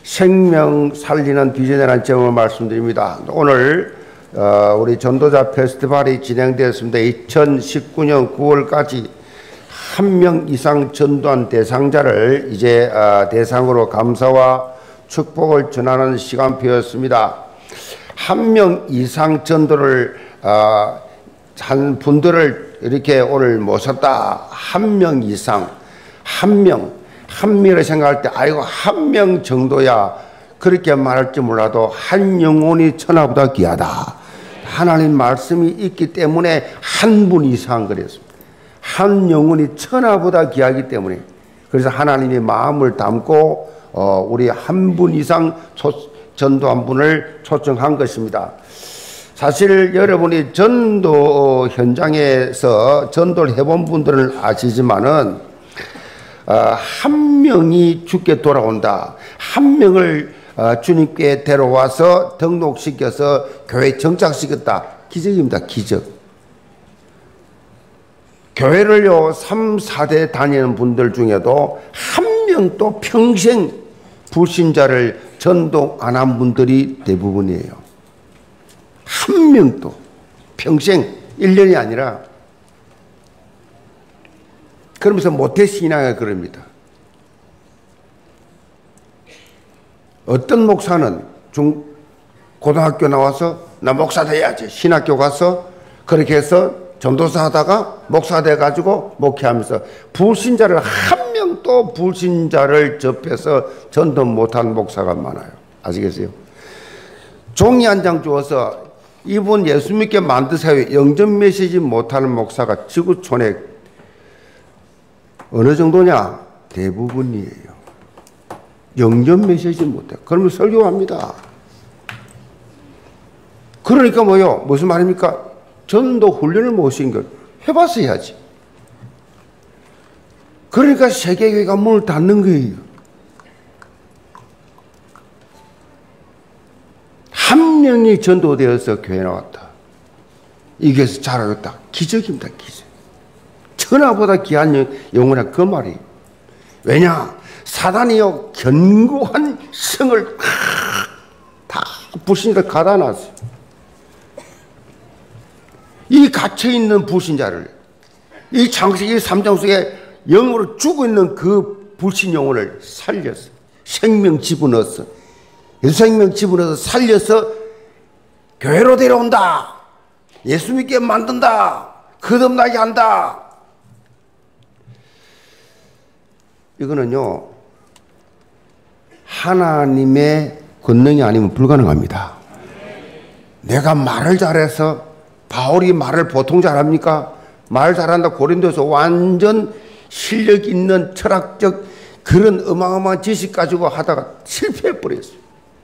생명 살리는 비전이라는 제목을 말씀드립니다. 오늘 우리 전도자 페스티벌이 진행되었습니다. 2019년 9월까지 1명 이상 전도한 대상자를 이제 대상으로 감사와 축복을 전하는 시간표였습니다. 1명 이상 전도를 한 분들을 이렇게 오늘 모셨다. 1명 이상, 한 명을 생각할 때 아이고 1명 정도야 그렇게 말할지 몰라도 한 영혼이 천하보다 귀하다. 하나님 말씀이 있기 때문에 한 분 이상 그랬습니다. 한 영혼이 천하보다 귀하기 때문에 그래서 하나님의 마음을 담고 우리 한 분 이상 전도 한 분을 초청한 것입니다. 사실 여러분이 전도 현장에서 전도를 해본 분들은 아시지만은 한 명이 주께 돌아온다. 한 명을 주님께 데려와서 등록시켜서 교회에 정착시켰다. 기적입니다. 기적. 교회를요 3, 4대 다니는 분들 중에도 한 명도 평생 불신자를 전도 안 한 분들이 대부분이에요. 한 명도 평생 1년이 아니라 그러면서 모태신앙을 그럽니다. 어떤 목사는 고등학교 나와서 나 목사 돼야지 신학교 가서 그렇게 해서 전도사 하다가 목사 돼가지고 목회하면서 불신자를 한 명도 불신자를 접해서 전도 못한 목사가 많아요. 아시겠어요? 종이 한 장 주어서 이분 예수 믿게 만드세요. 영전 메시지 못하는 목사가 지구촌에 어느 정도냐? 대부분이에요. 영전 메시지 못해. 그러면 설교합니다. 그러니까 뭐요? 무슨 말입니까? 전도 훈련을 못 시킨 걸 해봐서 해야지. 그러니까 세계교회가 문을 닫는 거예요. 한 명이 전도되어서 교회 나왔다. 이게서 자라겠다. 기적입니다. 기적. 천하보다 귀한 영혼이라 그 말이에요. 왜냐? 사단이요 견고한 성을 다 불신자를 가다 놨어요. 이 갇혀있는 불신자를 이 창세기 3장 속에 영으로 죽어있는 그 불신 영혼을 살렸어요. 생명 집어넣었어. 생명 집어넣어서 살려서 교회로 데려온다. 예수 믿게 만든다. 거듭나게 한다. 이거는요 하나님의 권능이 아니면 불가능합니다. 내가 말을 잘해서 바울이 말을 보통 잘합니까? 말 잘한다 고린도에서 완전 실력 있는 철학적 그런 어마어마한 지식 가지고 하다가 실패해버렸어요.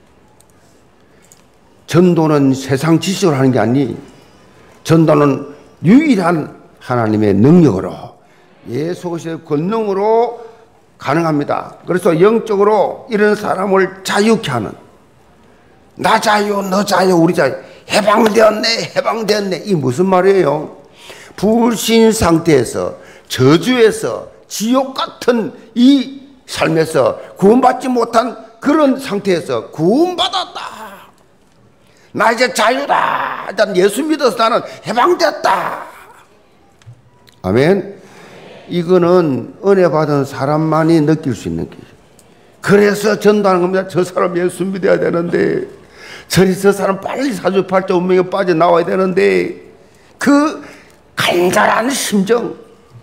전도는 세상 지식으로 하는 게 아니 전도는 유일한 하나님의 능력으로 예수 그리스도의 권능으로 가능합니다. 그래서 영적으로 이런 사람을 자유케 하는 나 자유 너 자유 우리 자유 해방되었네 이 무슨 말이에요? 불신 상태에서 저주에서 지옥 같은 이 삶에서 구원받지 못한 그런 상태에서 구원받았다. 나 이제 자유다. 일단 예수 믿어서 나는 해방됐다. 아멘. 이거는 은혜 받은 사람만이 느낄 수 있는 거예요. 그래서 전도하는 겁니다. 저 사람 예수 믿어야 되는데 저 사람 빨리 사주팔자 운명에 빠져나와야 되는데 그 간절한 심정.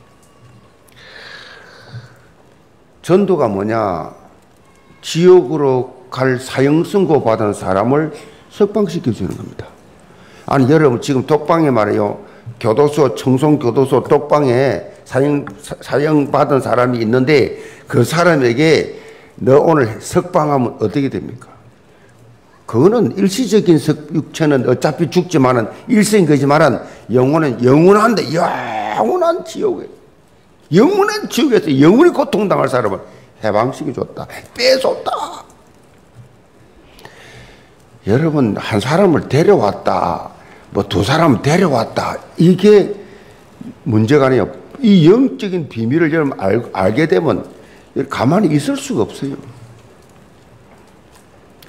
전도가 뭐냐? 지옥으로 갈 사형선고 받은 사람을 석방시켜주는 겁니다. 아니 여러분 지금 독방에 말이에요. 교도소 청송교도소 독방에 사형 받은 사람이 있는데 그 사람에게 너 오늘 석방하면 어떻게 됩니까? 그거는 일시적인 육체는 어차피 죽지만은 일생인 거지만은 영혼은 영원한데 영원한 지옥에 영원한 지옥에서 영원히 고통당할 사람을 해방시켜줬다. 빼줬다. 여러분 한 사람을 데려왔다. 뭐 두 사람을 데려왔다. 이게 문제가 아니에요. 이 영적인 비밀을 여러분 알게 되면 가만히 있을 수가 없어요.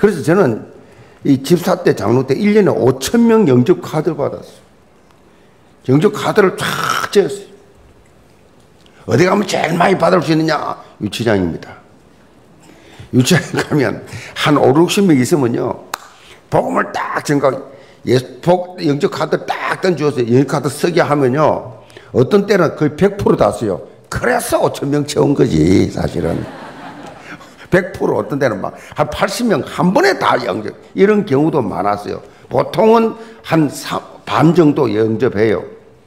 그래서 저는 이 집사 때 장로 때 1년에 5천 명 영접 카드를 받았어요. 영접 카드를 쫙 쬐었어요. 어디 가면 제일 많이 받을 수 있느냐? 유치장입니다. 유치장 가면 한 5, 60명 있으면요. 복음을 딱 전가하고 영접 카드 딱 던져주세요. 영접 카드 쓰게 하면요. 어떤 때는 거의 100% 다 써요. 그래서 5천 명 채운 거지 사실은. 100% 어떤 때는 막 한 80명 한 번에 다 영접. 이런 경우도 많았어요. 보통은 한 반 정도 영접해요.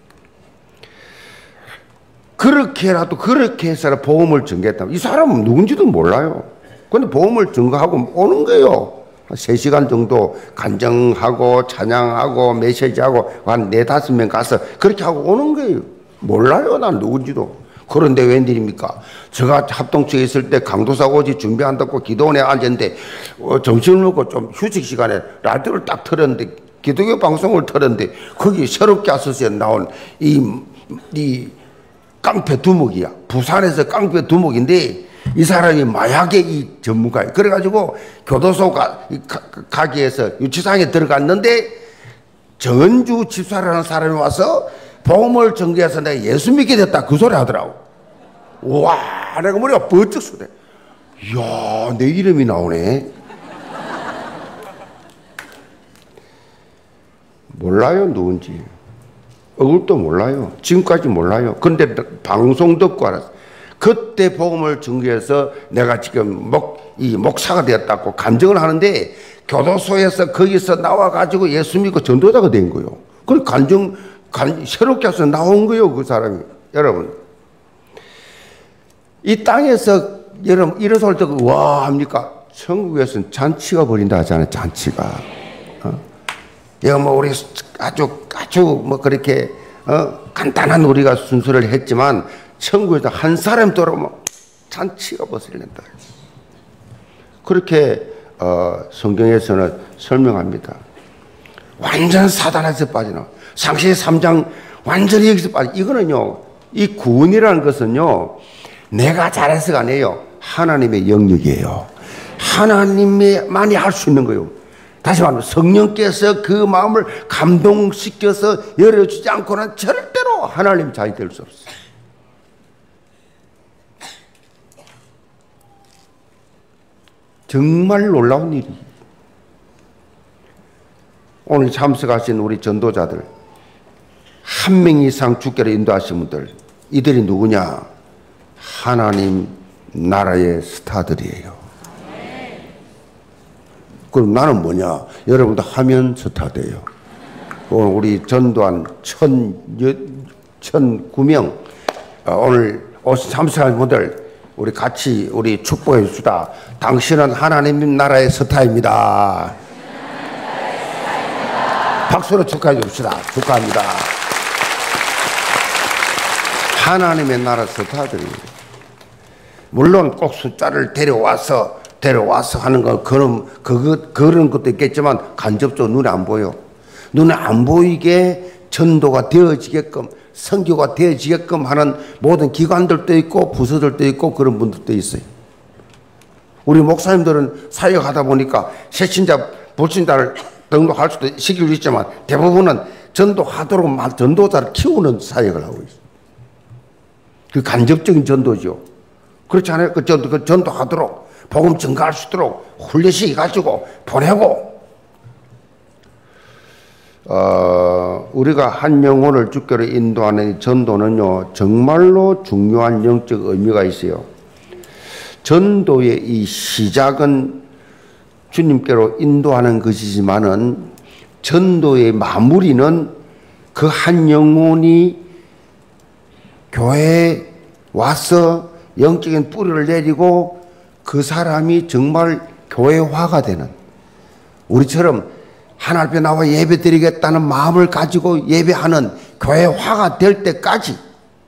그렇게라도 그렇게 해서 복음을 전개했다면 이 사람은 누군지도 몰라요. 근데 복음을 전가하고 오는 거예요. 3시간 정도 간증하고 찬양하고 메시지하고 한 4, 5명 가서 그렇게 하고 오는 거예요. 몰라요. 난 누군지도. 그런데 웬일입니까? 제가 합동체에 있을 때 강도사 오지 준비한다고 기도원에 앉았는데 점심을 먹고 좀 휴식 시간에 라디오를 딱 틀었는데 기독교 방송을 틀었는데 거기 새롭게 아서시에 나온 이 깡패 두목이야. 부산에서 깡패 두목인데 이 사람이 마약의 이 전문가예요. 그래가지고 교도소 가게에서 유치장에 들어갔는데 정은주 집사라는 사람이 와서 복음을 전개해서 내가 예수 믿게 됐다 그 소리 하더라고. 와, 내가 머리가 번쩍 쏘네. 이야, 내 이름이 나오네. 몰라요 누군지. 얼굴도 몰라요. 지금까지 몰라요. 그런데 방송 듣고 알았어. 그때 복음을 전개해서 내가 지금 목사가 되었다고 간증을 하는데 교도소에서 거기서 나와가지고 예수 믿고 전도자가 된 거예요. 그걸 새롭게 해서 나온 거예요, 그 사람이. 여러분. 이 땅에서, 여러분, 일어설 때, 와, 합니까? 천국에서는 잔치가 벌인다 하잖아요, 잔치가. 여기 뭐, 우리 아주 뭐, 그렇게, 간단한 우리가 순서를 했지만, 천국에서 한 사람 들어오면 잔치가 벌어진다. 그렇게, 성경에서는 설명합니다. 완전 사단에서 빠지나. 상시 3장 완전히 여기서 빠져. 이거는요, 이 구원이라는 것은요, 내가 잘해서가 아니에요. 하나님의 영역이에요. 하나님만이 할 수 있는 거예요. 다시 말하면 성령께서 그 마음을 감동시켜서 열어주지 않고는 절대로 하나님 자녀 될 수 없어요. 정말 놀라운 일이. 오늘 참석하신 우리 전도자들, 한 명 이상 주께로 인도하신 분들, 이들이 누구냐? 하나님 나라의 스타들이에요. 그럼 나는 뭐냐? 여러분도 하면 스타 돼요. 오늘 우리 전도한 1,009명, 오늘 참석하신 분들, 우리 같이 우리 축복해 줍시다. 당신은 하나님 나라의 스타입니다. 박수로 축하해 줍시다. 축하합니다. 하나님의 나라 스타들이 물론 꼭 숫자를 데려와서 하는 건 그런 것도 있겠지만 간접적으로 눈에 안 보여. 눈에 안 보이게 전도가 되어지게끔 선교가 되어지게끔 하는 모든 기관들도 있고 부서들도 있고 그런 분들도 있어요. 우리 목사님들은 사역하다 보니까 새신자 불신자를 등록할 수도 시킬 수 있지만 대부분은 전도하도록 전도자를 키우는 사역을 하고 있어요. 그 간접적인 전도죠. 그렇지 않아요? 그 전도하도록 복음 증가할 수 있도록 훈련시켜 가지고 보내고 우리가 한 영혼을 주께로 인도하는 전도는요 정말로 중요한 영적 의미가 있어요. 전도의 이 시작은 주님께로 인도하는 것이지만은 전도의 마무리는 그 한 영혼이 교회에 와서 영적인 뿌리를 내리고 그 사람이 정말 교회화가 되는, 우리처럼 하나님 앞에 나와 예배 드리겠다는 마음을 가지고 예배하는 교회화가 될 때까지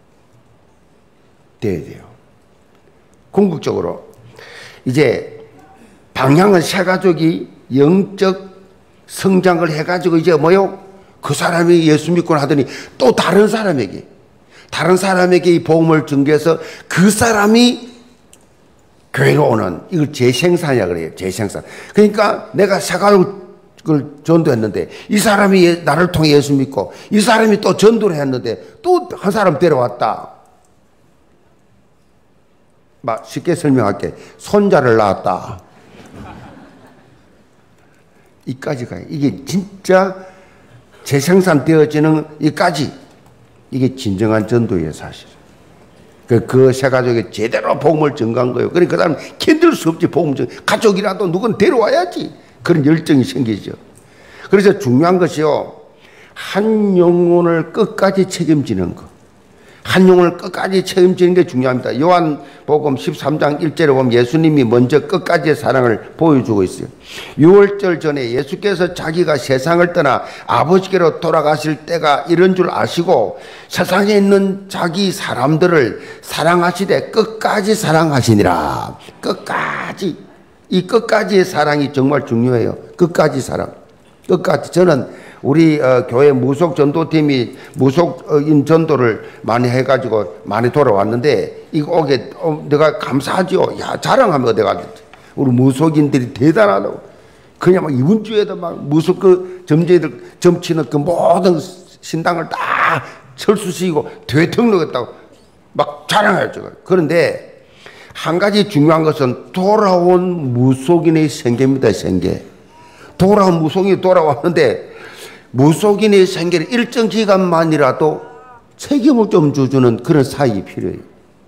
돼야 돼요. 궁극적으로 이제 방향은 새 가족이 영적 성장을 해가지고 이제 뭐요? 그 사람이 예수 믿고 하더니 또 다른 사람에게 이 복음을 전개해서 그 사람이 교회로 오는 이걸 재생산이라 그래요. 재생산. 그러니까 내가 새 가족을 전도했는데 이 사람이 나를 통해 예수 믿고 이 사람이 또 전도를 했는데 또 한 사람 데려왔다. 막 쉽게 설명할게. 손자를 낳았다. 이까지 가요. 이게 진짜 재생산되어지는 이까지 이게 진정한 전도예요, 사실. 그 새 가족이 제대로 복음을 전가한 거예요. 그러니까 그 사람 견딜 수 없지, 복음 전. 가족이라도 누군 데려와야지. 그런 열정이 생기죠. 그래서 중요한 것이요, 한 영혼을 끝까지 책임지는 거. 한 영혼을 끝까지 책임지는 게 중요합니다. 요한복음 13장 1절에 보면 예수님이 먼저 끝까지의 사랑을 보여주고 있어요. 6월절 전에 예수께서 자기가 세상을 떠나 아버지께로 돌아가실 때가 이런 줄 아시고 세상에 있는 자기 사람들을 사랑하시되 끝까지 사랑하시니라. 끝까지. 이 끝까지의 사랑이 정말 중요해요. 끝까지 사랑. 끝까지. 저는 우리 교회 무속 전도팀이 무속인 전도를 많이 해가지고 많이 돌아왔는데 이거 오게 내가 감사하죠. 야, 자랑하면 내가 우리 무속인들이 대단하다고. 그냥 막 이번 주에도 막 무속 그 점쟁이들 점치는 그 모든 신당을 다 철수시키고 대통령했다고 막 자랑하죠. 그런데 한 가지 중요한 것은 돌아온 무속인의 생계입니다. 생계. 돌아온 무속인이 돌아왔는데 무속인의 생계를 일정 기간만이라도 책임을 좀 주는 그런 사역이 필요해요.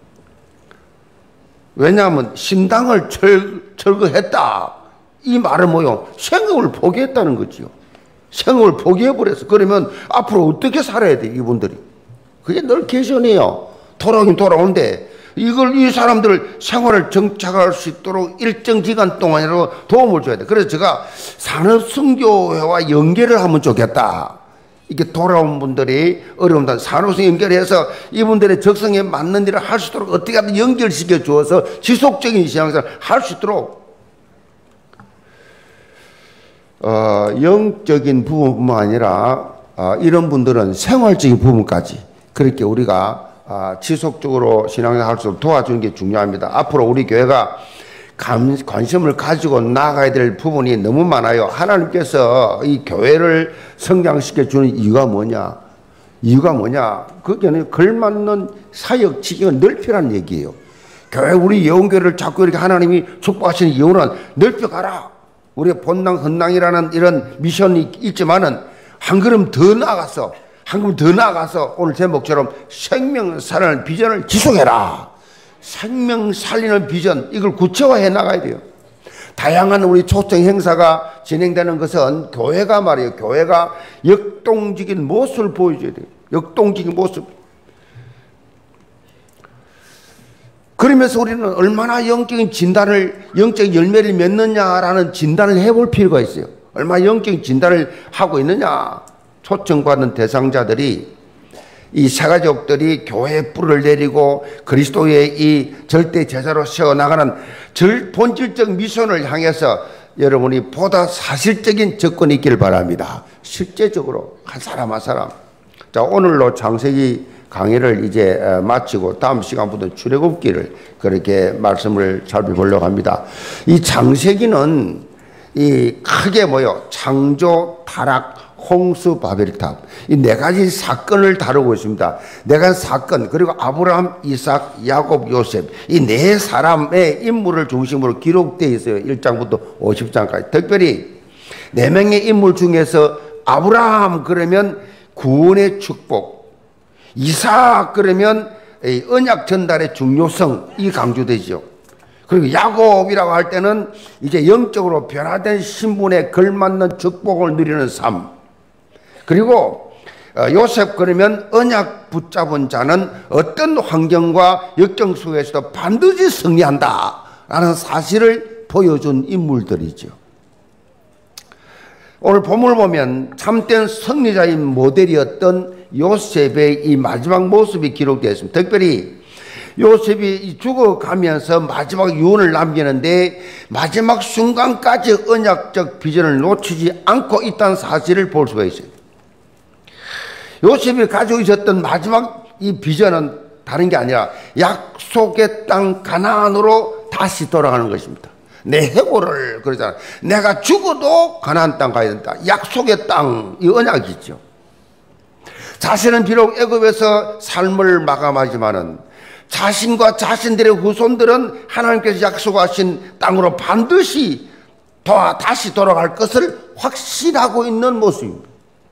왜냐하면 신당을 철거했다. 이 말은 뭐요? 생업을 포기했다는 거지요. 생업을 포기해버렸어. 그러면 앞으로 어떻게 살아야 돼, 이분들이? 그게 늘 개선이에요. 돌아오긴 돌아오는데 이걸 이 사람들 생활을 정착할 수 있도록 일정 기간 동안이라도 도움을 줘야 돼. 그래서 제가 산업선교회와 연계를 하면 좋겠다. 이렇게 돌아온 분들이 어려운다. 산업성 연결해서 이분들의 적성에 맞는 일을 할 수 있도록 어떻게 하든 연결시켜 주어서 지속적인 신앙생활을 할 수 있도록 영적인 부분뿐만 아니라 이런 분들은 생활적인 부분까지 그렇게 우리가 지속적으로 신앙생활 할 수 있도록 도와주는 게 중요합니다. 앞으로 우리 교회가 관심을 가지고 나아가야 될 부분이 너무 많아요. 하나님께서 이 교회를 성장시켜 주는 이유가 뭐냐? 이유가 뭐냐? 그게 걸맞는 사역 지경을 넓히라는 얘기예요. 교회 우리 영교회를 자꾸 이렇게 하나님이 축복하시는 이유는 넓혀가라. 우리가 본당 헌당이라는 이런 미션이 있지만은 한 걸음 더 나아가서 오늘 제목처럼 생명 살리는 비전을 지속해라. 생명 살리는 비전, 이걸 구체화해 나가야 돼요. 다양한 우리 초청 행사가 진행되는 것은 교회가 말이에요. 교회가 역동적인 모습을 보여줘야 돼요. 역동적인 모습. 그러면서 우리는 얼마나 영적인 열매를 맺느냐라는 진단을 해볼 필요가 있어요. 얼마나 영적인 진단을 하고 있느냐. 초청받은 대상자들이 이 새가족들이 교회의 뿔을 내리고 그리스도의 이 절대 제자로 세워나가는 본질적 미션을 향해서 여러분이 보다 사실적인 접근이 있기를 바랍니다. 실제적으로 한 사람 한 사람. 자, 오늘로 창세기 강의를 이제 마치고 다음 시간부터 출애굽기를 그렇게 말씀을 살펴보려고 합니다. 이 창세기는 이 크게 창조, 타락, 홍수, 바벨탑 이 네 가지 사건을 다루고 있습니다. 네 가지 사건 그리고 아브라함, 이삭, 야곱, 요셉 이 네 사람의 인물을 중심으로 기록되어 있어요. 1장부터 50장까지. 특별히 네 명의 인물 중에서 아브라함 그러면 구원의 축복, 이삭 그러면 언약 전달의 중요성 이 강조되죠. 그리고 야곱이라고 할 때는 이제 영적으로 변화된 신분에 걸맞는 축복을 누리는 삶. 그리고 요셉 그러면 언약 붙잡은 자는 어떤 환경과 역경 속에서도 반드시 승리한다라는 사실을 보여준 인물들이죠. 오늘 본문을 보면 참된 승리자인 모델이었던 요셉의 이 마지막 모습이 기록되어 있습니다. 특별히 요셉이 죽어가면서 마지막 유언을 남기는데 마지막 순간까지 언약적 비전을 놓치지 않고 있다는 사실을 볼 수가 있어요. 요셉이 가지고 있었던 마지막 이 비전은 다른 게 아니라 약속의 땅 가나안으로 다시 돌아가는 것입니다. 내 해고를 그러잖아. 내가 죽어도 가나안 땅 가야 된다. 약속의 땅, 이 언약이죠. 자신은 비록 애굽에서 삶을 마감하지만은 자신과 자신들의 후손들은 하나님께서 약속하신 땅으로 반드시 다시 돌아갈 것을 확신하고 있는 모습입니다.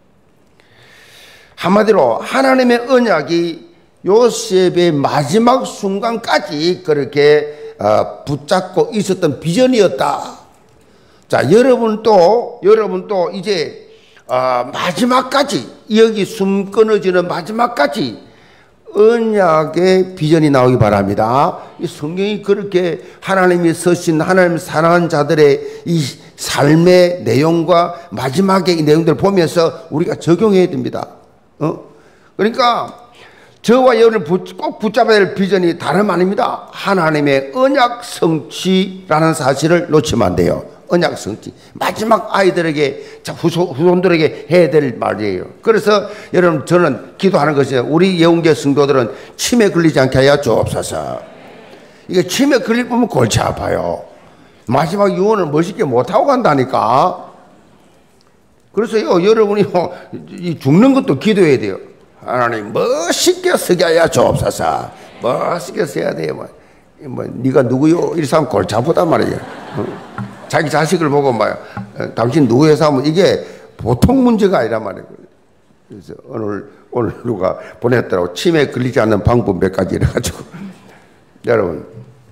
한마디로 하나님의 언약이 요셉의 마지막 순간까지 그렇게 붙잡고 있었던 비전이었다. 자, 여러분도 이제 마지막까지, 여기 숨 끊어지는 마지막까지 언약의 비전이 나오기 바랍니다. 이 성경이 그렇게 하나님이 쓰신, 하나님 사랑하는 자들의 이 삶의 내용과 마지막의 이 내용들을 보면서 우리가 적용해야 됩니다. 그러니까 저와 여러분을 꼭 붙잡아야 될 비전이 다름 아닙니다. 하나님의 언약 성취라는 사실을 놓치면 안 돼요. 언약 성취. 마지막 아이들에게, 후손들에게 해야 될 말이에요. 그래서 여러분, 저는 기도하는 것이에요. 우리 예언계 성도들은 침에 걸리지 않게 하여 주옵소서. 이게 침에 걸릴 보면 골치 아파요. 마지막 유언을 멋있게 못하고 간다니까. 그래서요, 여러분이 죽는 것도 기도해야 돼요. 하나님, 멋있게 서게 하여 주옵소서. 멋있게 서야 돼요. 네가 누구요? 이 사람 골치 아프단 말이에요. 자기 자식을 보고 당신 누구 회사 하면 이게 보통 문제가 아니란 말이에요. 그래서 오늘 누가 보냈더라고. 침에 걸리지 않는 방법 몇 가지 이래가지고. 여러분,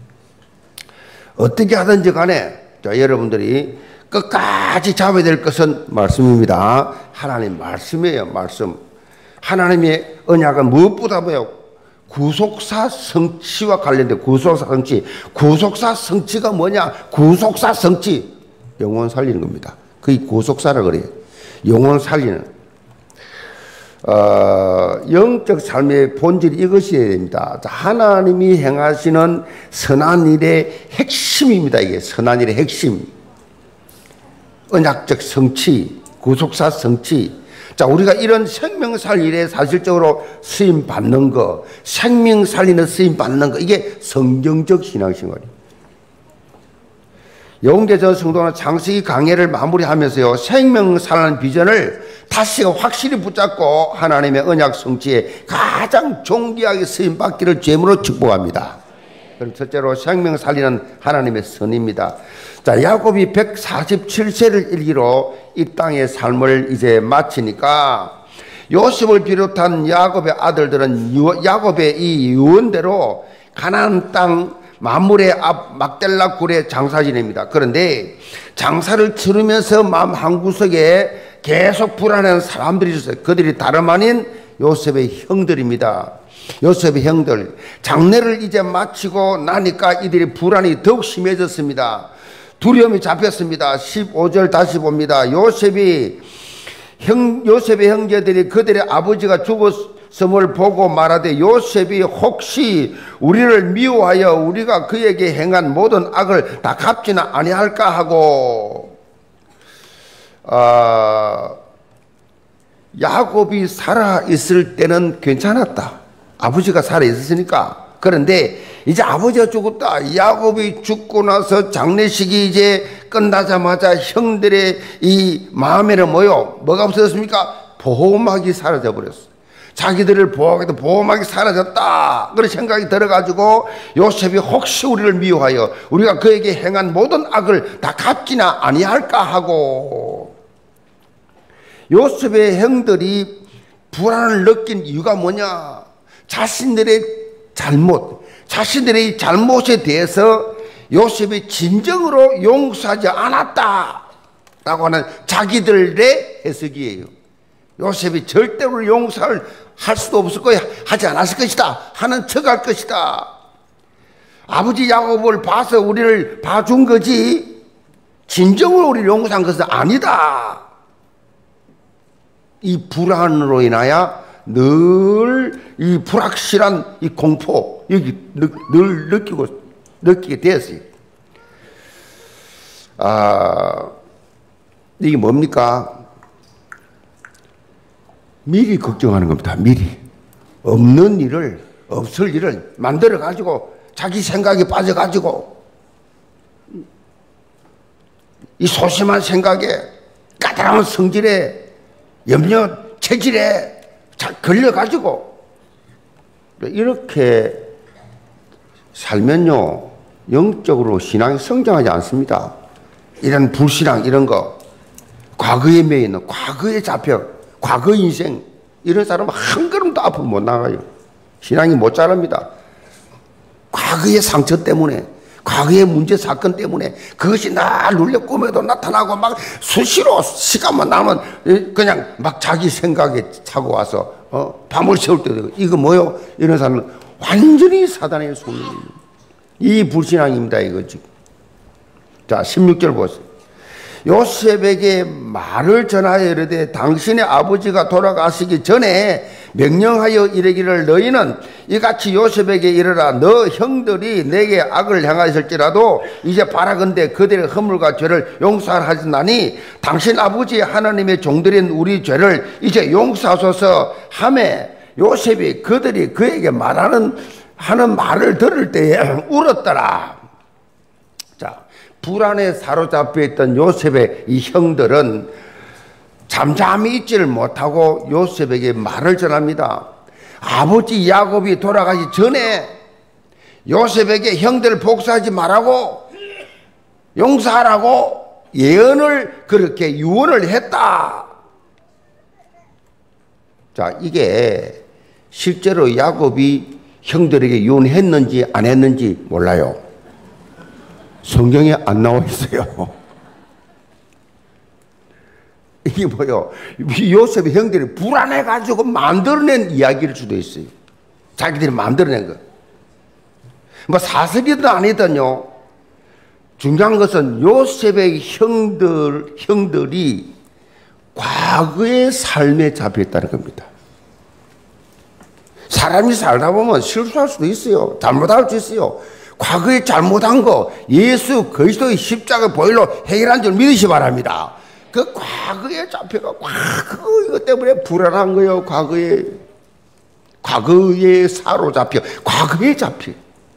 어떻게 하든지 간에 여러분들이 끝까지 잡아야 될 것은 말씀입니다. 하나님 말씀이에요. 말씀. 하나님의 언약은 무엇보다 구속사 성취와 관련된 구속사 성취. 구속사 성취가 뭐냐? 구속사 성취. 영혼 살리는 겁니다. 그게 구속사라 그래요. 영혼 살리는. 영적 삶의 본질이 이것이어야 됩니다. 하나님이 행하시는 선한 일의 핵심입니다. 이게 선한 일의 핵심. 언약적 성취, 구속사 성취. 자, 우리가 이런 생명 살리에 사실적으로 쓰임 받는 거, 생명 살리는 쓰임 받는 거, 이게 성경적 신앙생활이에요. 영계전 성도는 창세기 강해를 마무리하면서요, 생명 살리는 비전을 다시 확실히 붙잡고 하나님의 언약 성취에 가장 존귀하게 쓰임 받기를 죄물로 축복합니다. 그럼 첫째로 생명 살리는 하나님의 선입니다. 자, 야곱이 147세를 일기로 이 땅의 삶을 이제 마치니까 요셉을 비롯한 야곱의 아들들은 야곱의 이 유언대로 가나안 땅 마물의 앞 막델라 굴에 장사 지냅니다. 그런데 장사를 치르면서 마음 한구석에 계속 불안한 사람들이 있었어요. 그들이 다름 아닌 요셉의 형들입니다. 요셉의 형들. 장례를 이제 마치고 나니까 이들의 불안이 더욱 심해졌습니다. 두려움이 잡혔습니다. 15절 다시 봅니다. 요셉의 형제들이 그들의 아버지가 죽었음을 보고 말하되 요셉이 혹시 우리를 미워하여 우리가 그에게 행한 모든 악을 다 갚지는 아니할까 하고, 야곱이 살아있을 때는 괜찮았다. 아버지가 살아있었으니까. 그런데 이제 아버지가 죽었다. 야곱이 죽고 나서 장례식이 이제 끝나자마자 형들의 이 마음에는 뭐가 없어졌습니까? 보호막이 사라져 버렸어. 자기들을 보호하기도 보호막이 사라졌다. 그런 생각이 들어가지고 요셉이 혹시 우리를 미워하여 우리가 그에게 행한 모든 악을 다 갚지나 아니할까 하고, 요셉의 형들이 불안을 느낀 이유가 뭐냐? 자신들의 자신들의 잘못에 대해서 요셉이 진정으로 용서하지 않았다라고 하는 자기들의 해석이에요. 요셉이 절대로 용서를 할 수도 없을 거야, 하지 않았을 것이다 하는 척할 것이다. 아버지 야곱을 봐서 우리를 봐준 거지 진정으로 우리를 용서한 것은 아니다. 이 불안으로 인하여 늘 이 불확실한 이 공포, 여기 늘 느끼게 되었어요. 이게 뭡니까? 미리 걱정하는 겁니다. 미리. 없을 일을 만들어가지고 자기 생각에 빠져가지고 이 소심한 생각에 까다로운 성질에 염려 체질에 잘 걸려가지고 이렇게 살면요 영적으로 신앙이 성장하지 않습니다. 이런 불신앙 이런 거 과거에 매여 있는 과거에 잡혀 과거 인생 이런 사람은 한 걸음도 앞으로 못 나가요. 신앙이 못 자랍니다. 과거의 상처 때문에 과거의 문제 사건 때문에 그것이 날 눌려 꿈에도 나타나고 막 수시로 시간만 나면 그냥 막 자기 생각에 차고 와서 밤을 새울 때도 되고 이거 뭐요? 이런 사람은 완전히 사단의 손입니다. 이 불신앙입니다. 이거 지금. 자 16절 보세요. 요셉에게 말을 전하여 이르되 당신의 아버지가 돌아가시기 전에 명령하여 이르기를 너희는 이같이 요셉에게 이르라 너 형들이 내게 악을 행하였을지라도 이제 바라건대 그들의 허물과 죄를 용서하시나니 당신 아버지 하나님의 종들인 우리 죄를 이제 용서하소서 하매 요셉이 그들이 그에게 하는 말을 들을 때에 울었더라. 자, 불안에 사로잡혀 있던 요셉의 이 형들은 잠잠히 있지를 못하고 요셉에게 말을 전합니다. 아버지 야곱이 돌아가기 전에 요셉에게 형들을 복수하지 말라고 용서하라고 예언을 그렇게 유언을 했다. 자, 이게 실제로 야곱이 형들에게 유언했는지 안 했는지 몰라요. 성경에 안 나와 있어요. 이게 뭐요? 요셉의 형들이 불안해가지고 만들어낸 이야기일 수도 있어요. 자기들이 만들어낸 거. 뭐 사실이든 아니든요. 중요한 것은 요셉의 형들이 과거의 삶에 잡혀있다는 겁니다. 사람이 살다 보면 실수할 수도 있어요. 잘못할 수 있어요. 과거에 잘못한 거 예수 그리스도의 십자가 보혈로 해결한 줄 믿으시 바랍니다. 그 과거에 잡혀가 과거 이것 때문에 불안한 거예요. 과거에 사로잡혀 과거에 잡혀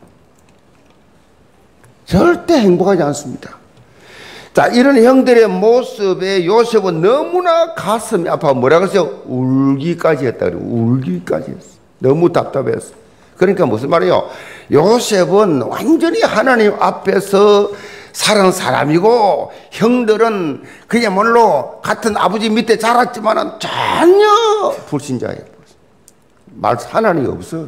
절대 행복하지 않습니다. 자, 이런 형들의 모습에 요셉은 너무나 가슴이 아파 뭐라 그랬어요? 울기까지 했다 그래요. 울기까지 했어. 너무 답답했어. 그러니까 무슨 말이에요? 요셉은 완전히 하나님 앞에서 살은 사람이고 형들은 그야말로 같은 아버지 밑에 자랐지만은 전혀 불신자예요. 말 하나님이 없어.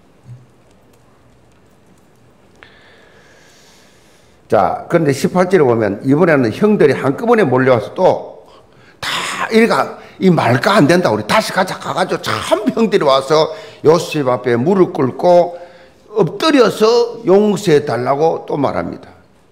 자, 그런데 18절에 보면 이번에는 형들이 한꺼번에 몰려와서 또 다 이 말까 안 된다. 우리 다시 가가지고 참 형들이 와서 요셉 앞에 무릎 꿇고 엎드려서 용서해 달라고 또 말합니다.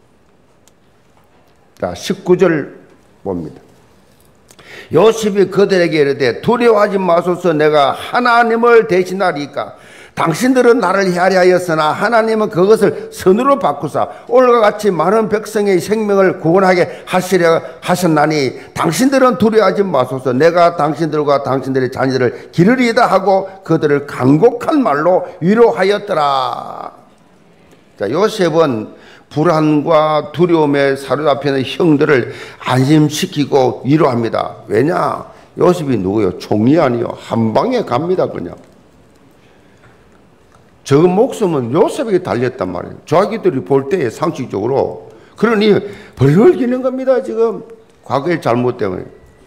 자, 19절 봅니다. 요셉이 그들에게 이르되 두려워하지 마소서 내가 하나님을 대신하리까 당신들은 나를 헤아려 하였으나 하나님은 그것을 선으로 바꾸사 오늘과 같이 많은 백성의 생명을 구원하게 하시려 하셨나니 당신들은 두려워하지 마소서 내가 당신들과 당신들의 자녀들을 기르리이다 하고 그들을 간곡한 말로 위로하였더라. 자, 요셉은 불안과 두려움에 사로잡히는 형들을 안심시키고 위로합니다. 왜냐? 요셉이 누구요? 총리 아니요. 한 방에 갑니다. 그냥. 저 목숨은 요셉에게 달렸단 말이에요. 자기들이 볼 때에 상식적으로. 그러니 벌벌 기는 겁니다. 지금 과거의 잘못 때문에.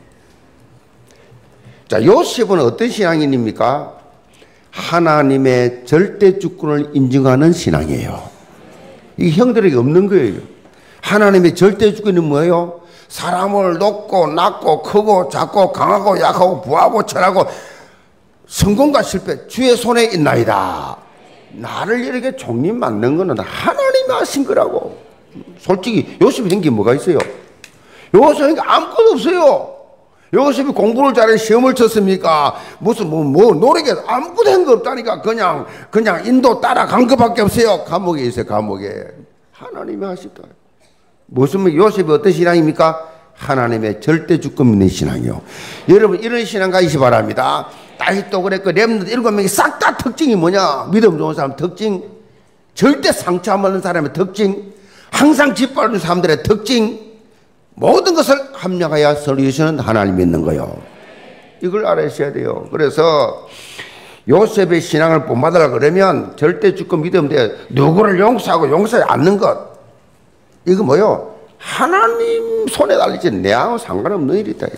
자, 요셉은 어떤 신앙인입니까? 하나님의 절대 주권을 인정하는 신앙이에요. 이 형들에게 없는 거예요. 하나님의 절대 주권은 뭐예요? 사람을 높고 낮고 크고 작고 강하고 약하고 부하고 천하고 성공과 실패 주의 손에 있나이다. 나를 이렇게 종립 만든 거는 하나님이 하신 거라고. 솔직히 요셉이 한 게 뭐가 있어요? 요셉이 아무것도 없어요. 요셉이 공부를 잘해 시험을 쳤습니까? 무슨 뭐 노력에 아무것도 한 거 없다니까. 그냥 인도 따라간 것밖에 없어요. 감옥에 있어요. 감옥에. 하나님이 하시다. 무슨 요셉이 어떤 신앙입니까? 하나님의 절대 주권 있는 신앙이요. 여러분 이런 신앙 가지시 바랍니다. 다윗도 그랬고 렘넌트 7명이 싹 다 특징이 뭐냐? 믿음 좋은 사람 특징, 절대 상처 안 받는 사람의 특징, 항상 짓밟는 사람들의 특징, 모든 것을 합력하여 선을 이루시는 하나님이 있는 거예요. 이걸 알아셔야 돼요. 그래서 요셉의 신앙을 본받으라 그러면 절대 주권 믿으면 돼요. 누구를 용서하고 용서하지 않는 것. 이거 뭐요? 하나님 손에 달리지 내하고 상관없는 일이다.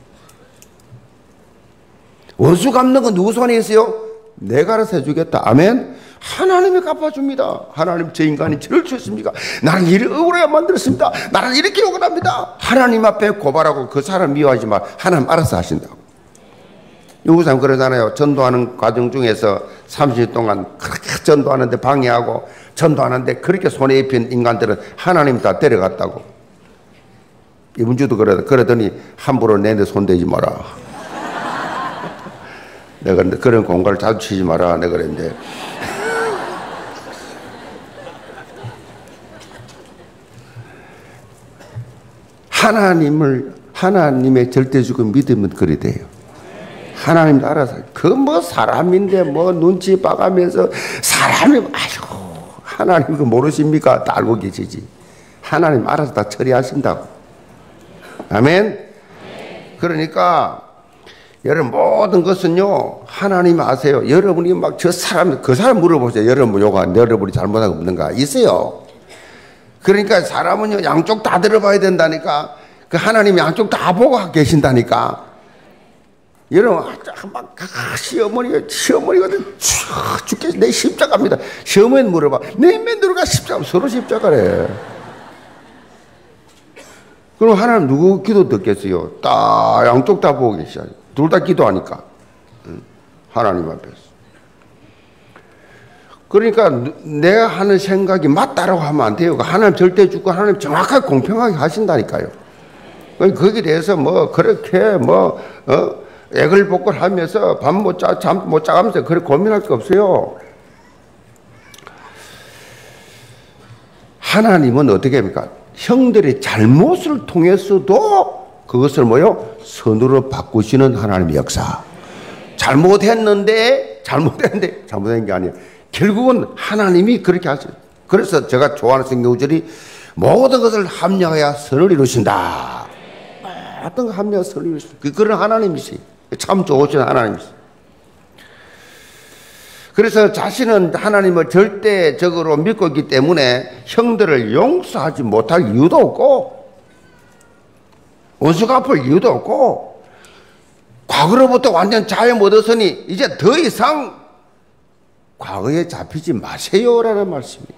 원수 갚는 건 누구 손에 있어요? 내가 알아서 해주겠다. 아멘. 하나님이 갚아줍니다. 하나님, 저 인간이 저럴 수 있습니까? 나는 이를 억울하게 만들었습니다. 나는 이렇게 억울합니다. 하나님 앞에 고발하고 그 사람 미워하지 마. 하나님 알아서 하신다고. 영국 사람 그러잖아요. 전도하는 과정 중에서 30일 동안 그렇게 전도하는데 방해하고 전도하는데 그렇게 손에 입힌 인간들은 하나님 다 데려갔다고. 이번 주도 그러더니 함부로 내내 손대지 마라. 내가 그런 공갈을 자주 치지 마라. 내가 그랬는데. 하나님의 절대주권 믿으면 그리 돼요. 하나님 알아서. 그 뭐 사람인데 뭐 눈치 봐가면서 사람이, 아이고, 하나님 그 모르십니까? 다 알고 계시지. 하나님 알아서 다 처리하신다고. 아멘? 그러니까, 여러분 모든 것은요, 하나님 아세요. 여러분이 막 그 사람 물어보세요. 여러분 요가 여러분이 잘못한 거 없는가? 있어요. 그러니까 사람은요, 양쪽 다 들어봐야 된다니까. 그 하나님이 양쪽 다 보고 계신다니까. 여러분, 막, 시어머니거든. 죽겠어. 내 십자가입니다. 시어머니 물어봐. 내 맨들어가 십자가. 서로 십자가래. 그럼 하나님 누구 기도 듣겠어요? 양쪽 다 보고 계셔. 둘 다 기도하니까. 하나님 앞에서. 그러니까 내가 하는 생각이 맞다라고 하면 안 돼요. 하나님 절대 주고 하나님 정확하게 공평하게 하신다니까요. 거기에 대해서 뭐 그렇게 애걸복걸 하면서 잠 못 자가면서 그렇게 고민할 게 없어요. 하나님은 어떻게 합니까? 형들의 잘못을 통해서도 그것을 선으로 바꾸시는 하나님의 역사. 잘못된 게 아니에요. 결국은 하나님이 그렇게 하셔요. 그래서 제가 좋아하는 성경구절이 모든 것을 합력하여 선을 이루신다. 어떤 거 합력하여 선을 이루신다. 그런 하나님이시. 참 좋으신 하나님이시. 그래서 자신은 하나님을 절대적으로 믿고 있기 때문에 형들을 용서하지 못할 이유도 없고 원수 갚을 이유도 없고 과거로부터 완전 자유 못 얻었으니 이제 더 이상 과거에 잡히지 마세요라는 말씀이에요.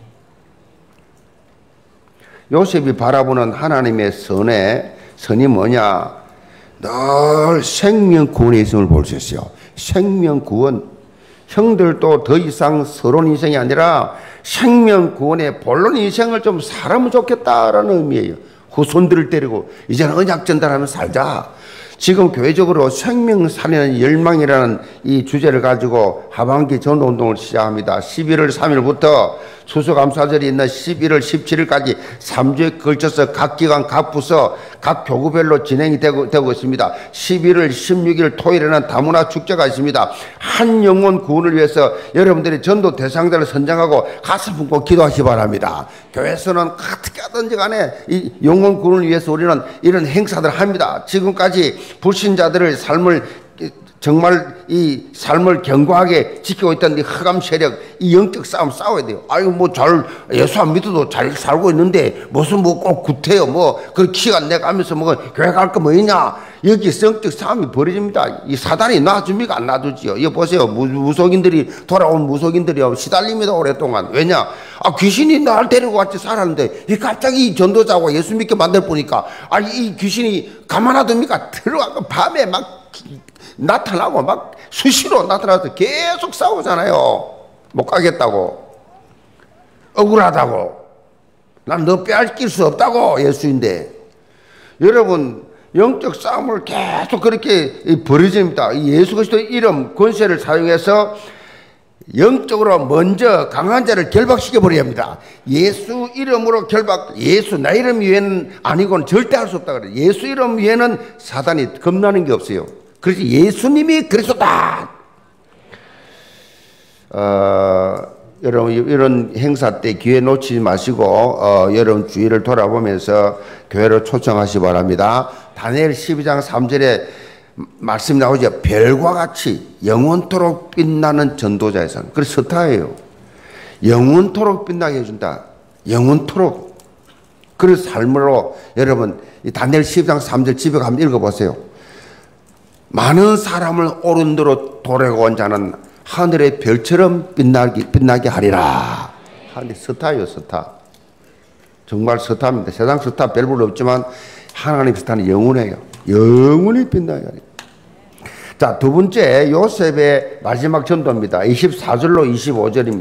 요셉이 바라보는 하나님의 선이 뭐냐? 늘 생명구원의 있음을 볼 수 있어요. 생명구원. 형들도 더 이상 서론 인생이 아니라 생명구원의 본론 인생을 좀 살아면 좋겠다라는 의미예요. 후손들을 데리고 이제는 언약 전달하면서 살자. 지금 교회적으로 생명 살리는 열망이라는 이 주제를 가지고 하반기 전도운동을 시작합니다. 11월 3일부터 추수감사절이 있는 11월 17일까지 3주에 걸쳐서 각 기관, 각 부서, 각 교구별로 진행이 되고 있습니다. 11월 16일 토요일에는 다문화 축제가 있습니다. 한 영혼 구원을 위해서 여러분들이 전도 대상자를 선정하고 가슴 품고 기도하시 바랍니다. 교회에서는 어떻게 하든지 간에 이 영혼 구원을 위해서 우리는 이런 행사들을 합니다. 지금까지 불신자들의 정말 이 삶을 견고하게 지키고 있던 이 흑암 세력, 이 영적 싸움 싸워야 돼요. 아이고, 예수 안 믿어도 잘 살고 있는데, 무슨 꼭 구태여, 그 키가 내가 하면서 교회 갈 거 뭐 있냐? 여기 성적 싸움이 벌어집니다. 이 사단이 놔줍니까? 안 놔두지요. 이거 보세요. 돌아온 무속인들이요. 시달립니다, 오랫동안. 왜냐? 귀신이 날 데리고 같이 살았는데, 갑자기 이 전도자고 예수 믿게 만들 보니까, 이 귀신이 가만 놔둡니까? 들어가고 밤에 나타나고 수시로 나타나서 계속 싸우잖아요. 못 가겠다고. 억울하다고. 난 너 빼앗길 수 없다고 예수인데. 여러분 영적 싸움을 계속 그렇게 벌어집니다. 예수 그리스도의 이름 권세를 사용해서 영적으로 먼저 강한 자를 결박시켜 버려야 합니다. 예수 이름으로 예수 나 이름 위에는 아니고는 절대 할 수 없다 그래요. 예수 이름 위에는 사단이 겁나는 게 없어요. 그래서 예수님이 그리스도다. 여러분 이런 행사 때 기회 놓치지 마시고 여러분 주위를 돌아보면서 교회로 초청하시 바랍니다. 다니엘 12장 3절에 말씀이 나오죠. 별과 같이 영원토록 빛나는 전도자의 상. 그래서 스타예요. 영원토록 빛나게 해준다. 영원토록. 그 삶으로 여러분 이 다니엘 12장 3절 집에 가면 읽어보세요. 많은 사람을 옳은 대로 돌아온 자는 하늘의 별처럼 빛나게 하리라. 하늘 스타예요, 스타. 정말 스타입니다. 세상 스타 별볼 없지만 하나님 스타는 영원해요. 영원히 빛나게 하리라. 자, 두 번째 요셉의 마지막 전도입니다. 24절로 25절입니다.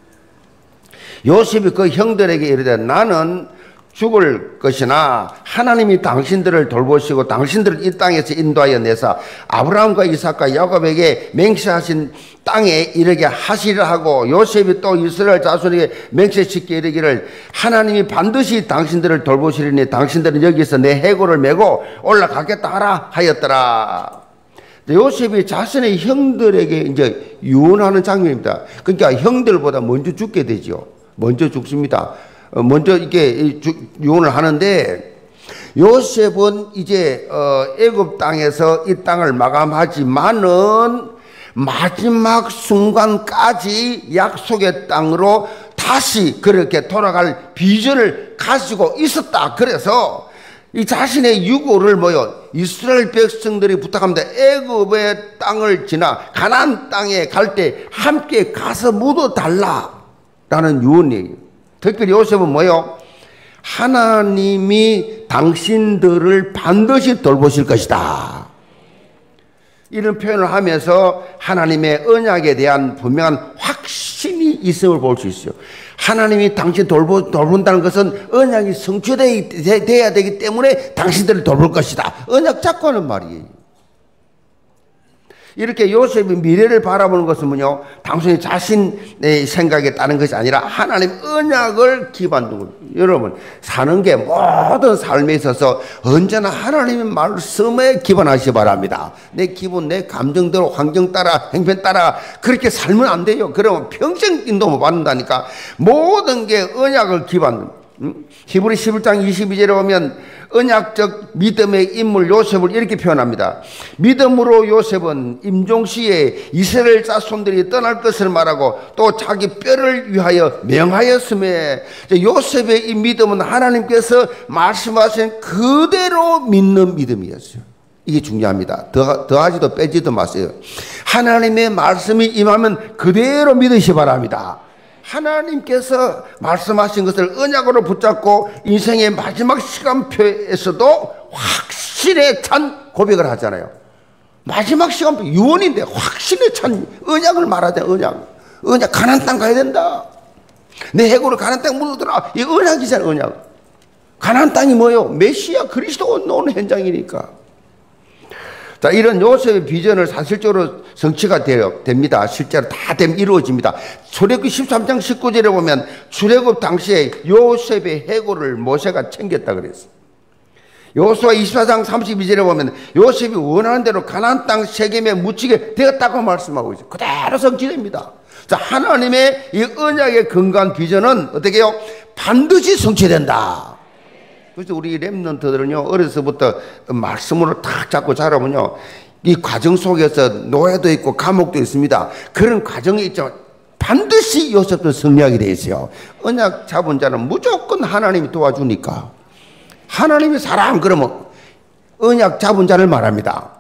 요셉이 그 형들에게 이르되 나는 죽을 것이나 하나님이 당신들을 돌보시고 당신들을 이 땅에서 인도하여 내사 아브라함과 이삭과 야곱에게 맹세하신 땅에 이르게 하시리라 하고 요셉이 또 이스라엘 자손에게 맹세시켜 이르기를 하나님이 반드시 당신들을 돌보시리니 당신들은 여기서 내 해골을 메고 올라가겠다 하라 하였더라. 요셉이 자신의 형들에게 이제 유언하는 장면입니다. 그러니까 형들보다 먼저 죽게 되죠. 먼저 죽습니다. 먼저 이렇게 유언을 하는데 요셉은 이제 애굽 땅에서 이 땅을 마감하지만은 마지막 순간까지 약속의 땅으로 다시 그렇게 돌아갈 비전을 가지고 있었다. 그래서 이 자신의 유고를 이스라엘 백성들이 부탁합니다. 애굽의 땅을 지나 가나안 땅에 갈 때 함께 가서 묻어 달라라는 유언이에요. 특별히 요셉은 하나님이 당신들을 반드시 돌보실 것이다. 이런 표현을 하면서 하나님의 언약에 대한 분명한 확신이 있음을 볼 수 있어요. 하나님이 당신 돌본다는 것은 언약이 성취되어야 되기 때문에 당신들을 돌볼 것이다. 언약 잡고 하는 말이에요. 이렇게 요셉이 미래를 바라보는 것은 단순히 자신의 생각에 따른 것이 아니라 하나님 언약을 기반으로. 여러분 사는 게 모든 삶에 있어서 언제나 하나님의 말씀에 기반하시기 바랍니다. 내 기분, 내 감정대로 환경 따라 행편 따라 그렇게 살면 안 돼요. 그러면 평생 인도 못 받는다니까. 모든 게 언약을 기반으로. 히브리 11장 22절에 보면 언약적 믿음의 인물 요셉을 이렇게 표현합니다. 믿음으로 요셉은 임종시에 이스라엘 자손들이 떠날 것을 말하고 또 자기 뼈를 위하여 명하였음에 요셉의 이 믿음은 하나님께서 말씀하신 그대로 믿는 믿음이었어요. 이게 중요합니다. 더하지도 빼지도 마세요. 하나님의 말씀이 임하면 그대로 믿으시 바랍니다. 하나님께서 말씀하신 것을 언약으로 붙잡고 인생의 마지막 시간표에서도 확신에 찬 고백을 하잖아요. 마지막 시간표 유언인데 확신에 찬 언약을 말하잖아요. 언약 가나안 땅 가야 된다. 내 해골을 가나안 땅 묻어들어. 이 언약이잖아요. 언약. 가나안 땅이 메시아 그리스도 오는 현장이니까. 자, 이런 요셉의 비전을 사실적으로 성취가 됩니다. 실제로 다 이루어집니다. 출애굽기 13장 19절에 보면 출애굽 당시에 요셉의 해골을 모세가 챙겼다 그랬어요. 여호수아 24장 32절에 보면 요셉이 원하는 대로 가나안 땅 세겜에 묻히게 되었다고 말씀하고 있어요. 그대로 성취됩니다. 자, 하나님의 이 언약의 근거한 비전은 어떻게 해요? 반드시 성취된다. 그래서 우리 렘넌트들은요, 어려서부터 말씀으로 탁 잡고 자라면요, 이 과정 속에서 노예도 있고 감옥도 있습니다. 그런 과정이 있지만 반드시 요셉도 승리하게 되어 있어요. 언약 잡은 자는 무조건 하나님이 도와주니까. 하나님이 사람 그러면 언약 잡은 자를 말합니다.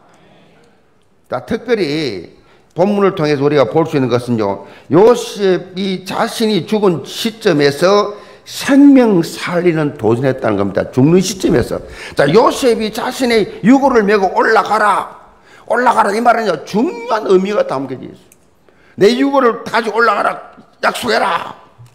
자, 특별히 본문을 통해서 우리가 볼 수 있는 것은요, 요셉이 자신이 죽은 시점에서 생명 살리는 도전했다는 겁니다. 죽는 시점에서. 자, 요셉이 자신의 유고를 메고 올라가라 이 말은요, 중요한 의미가 담겨져 있어요. 내 유고를 가지고 올라가라, 약속해라.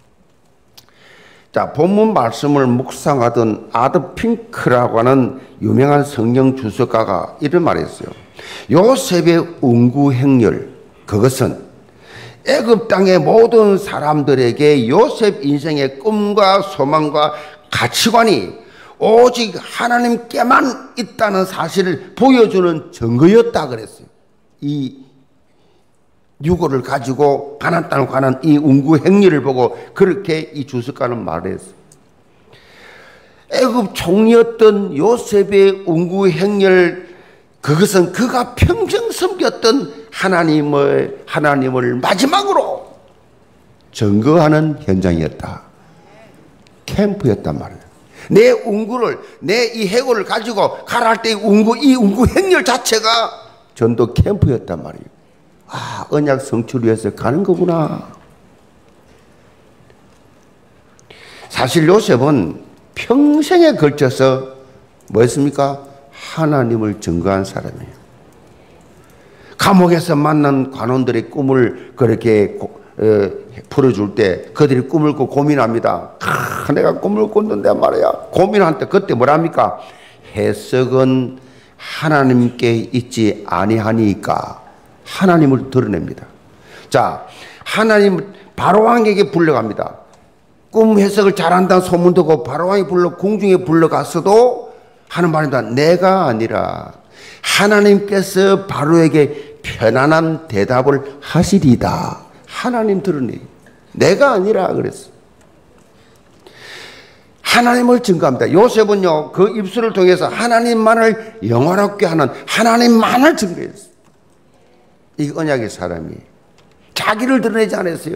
자, 본문 말씀을 묵상하던 아드 핑크라고 하는 유명한 성경 주석가가 이런 말을 했어요. 요셉의 운구 행렬, 그것은 애굽 땅의 모든 사람들에게 요셉 인생의 꿈과 소망과 가치관이 오직 하나님께만 있다는 사실을 보여주는 증거였다 그랬어요. 이 유고를 가지고 가나안 땅을 가는 이 운구 행렬을 보고 그렇게 이 주석가는 말했어요. 애굽 총리였던 요셉의 운구 행렬, 그것은 그가 평생 섬겼던 하나님을 마지막으로 증거하는 현장이었다. 캠프였단 말이에요. 내 운구를, 내 이 해골을 가지고 가라 할 때 이 운구 행렬 자체가 전도 캠프였단 말이에요. 아, 언약 성취를 위해서 가는 거구나. 사실 요셉은 평생에 걸쳐서 뭐였습니까? 하나님을 증거한 사람이에요. 감옥에서 만난 관원들의 꿈을 그렇게 풀어줄 때 그들이 꿈을 꾸고 고민합니다. 내가 꿈을 꿨는데 말이야. 고민할 때 그때 뭐랍니까? 해석은 하나님께 있지 아니하니까 하나님을 드러냅니다. 자, 하나님 바로왕에게 불러갑니다. 꿈 해석을 잘한다는 소문 듣고 바로왕이 궁중에 불러갔어도 하는 말입니다. 내가 아니라 하나님께서 바로에게 편안한 대답을 하시리다. 하나님 드러내. 내가 아니라 그랬어. 하나님을 증거합니다. 요셉은요, 그 입술을 통해서 하나님만을 영원하게 하는 하나님만을 증거했어요. 이 언약의 사람이 자기를 드러내지 않았어요.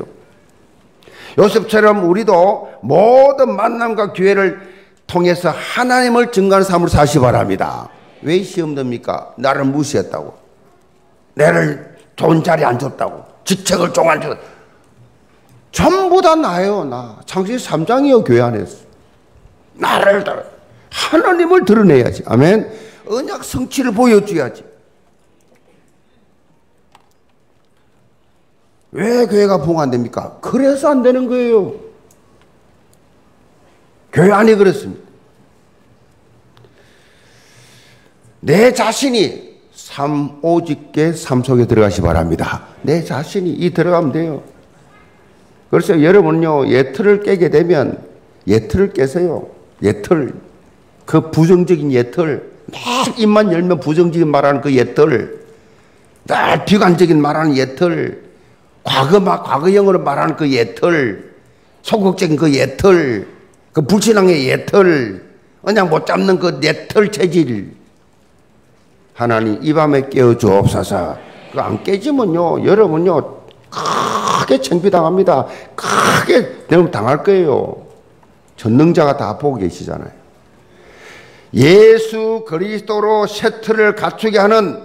요셉처럼 우리도 모든 만남과 기회를 통해서 하나님을 증거하는 삶을 사시 바랍니다. 왜 시험 듭니까? 나를 무시했다고, 나를 좋은 자리에 안 줬다고, 직책을 좀 안 줬다고. 전부 다 나예요. 나 창세기 3장이요. 교회 안에서 나를 따라 하나님을 드러내야지. 아멘. 언약 성취를 보여줘야지. 왜 교회가 부흥 안 됩니까? 그래서 안 되는 거예요. 교회 안이 그렇습니다. 내 자신이 오직게 삶 속에 들어가시 바랍니다. 내 자신이 이 들어가면 돼요. 그래서 여러분요, 예틀을 깨게 되면 예틀을 깨세요. 예틀, 그 부정적인 예틀, 막 입만 열면 부정적인 말하는 그 예틀, 늘 비관적인 말하는 예틀, 과거형으로 말하는 그 예틀, 소극적인 그 예틀, 그 불신앙의 예틀, 그냥 못 잡는 그 예틀 체질. 하나님 이 밤에 깨어 주옵소서. 그 안 깨지면요, 여러분요 크게 창피당합니다. 크게 여러분 당할 거예요. 전능자가 다 보고 계시잖아요. 예수 그리스도로 셔틀을 갖추게 하는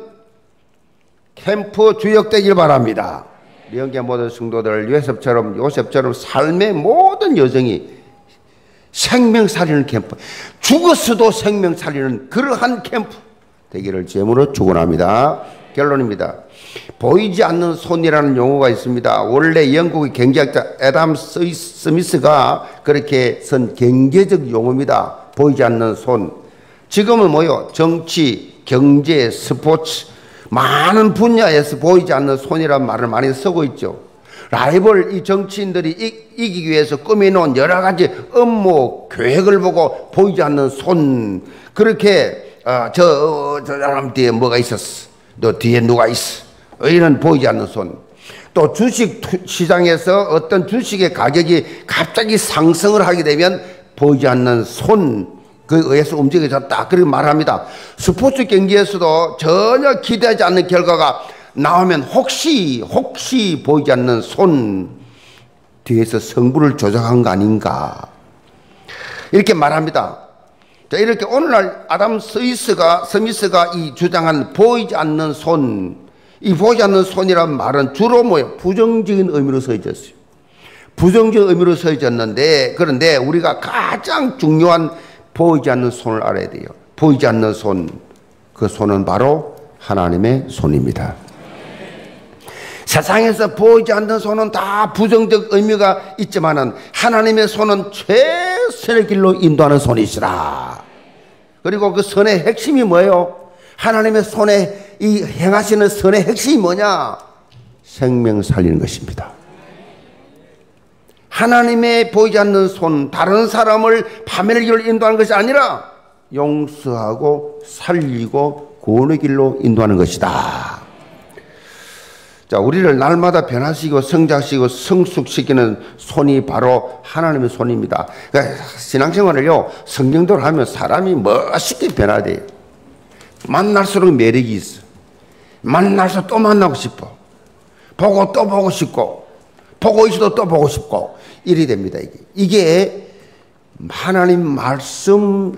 캠프 주역되길 바랍니다. 영계 모든 성도들 요셉처럼 삶의 모든 여정이 생명 살리는 캠프, 죽었어도 생명 살리는 그러한 캠프 되기를 제물로 축원합니다. 결론입니다. 보이지 않는 손이라는 용어가 있습니다. 원래 영국의 경제학자 애덤 스미스가 그렇게 쓴 경제적 용어입니다. 보이지 않는 손. 지금은 뭐요? 정치, 경제, 스포츠 많은 분야에서 보이지 않는 손이라는 말을 많이 쓰고 있죠. 라이벌 이 정치인들이 이기기 위해서 꾸며놓은 여러 가지 업무, 계획을 보고 보이지 않는 손. 그렇게 저 사람 뒤에 뭐가 있었어? 너 뒤에 누가 있어? 이런 보이지 않는 손. 또 주식 시장에서 어떤 주식의 가격이 갑자기 상승을 하게 되면 보이지 않는 손, 그에 의해서 움직여졌다. 그렇게 말합니다. 스포츠 경기에서도 전혀 기대하지 않는 결과가 나오면 혹시 보이지 않는 손 뒤에서 승부를 조작한 거 아닌가, 이렇게 말합니다. 자, 이렇게 오늘날 아담 스미스가 이 주장한 보이지 않는 손, 이 보이지 않는 손이라는 말은 주로 뭐예요? 부정적인 의미로 써졌어요. 부정적인 의미로 써졌는데, 그런데 우리가 가장 중요한 보이지 않는 손을 알아야 돼요. 보이지 않는 손, 그 손은 바로 하나님의 손입니다. 세상에서 보이지 않는 손은 다 부정적 의미가 있지만은 하나님의 손은 최선의 길로 인도하는 손이시라. 그리고 그 선의 핵심이 뭐예요? 하나님의 손에 이 행하시는 선의 핵심이 뭐냐? 생명 살리는 것입니다. 하나님의 보이지 않는 손, 다른 사람을 파멸의 길로 인도하는 것이 아니라 용서하고 살리고 구원의 길로 인도하는 것이다. 자, 우리를 날마다 변화시키고 성장시키고 성숙시키는 손이 바로 하나님의 손입니다. 그러니까 신앙생활을요, 성경대로 하면 사람이 멋있게 변화돼요. 만날수록 매력이 있어. 만날수록 또 만나고 싶어. 보고 또 보고 싶고, 보고 있어도 또 보고 싶고, 이리 됩니다, 이게 하나님 말씀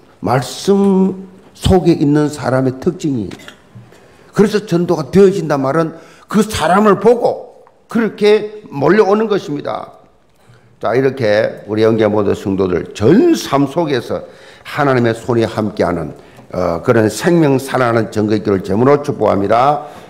속에 있는 사람의 특징이에요. 그래서 전도가 되어진단 말은 그 사람을 보고 그렇게 몰려오는 것입니다. 자, 이렇게 우리 영계 모든 성도들 전 삶 속에서 하나님의 손이 함께하는 그런 생명 살아나는 증거 있기를 제물로 축복합니다.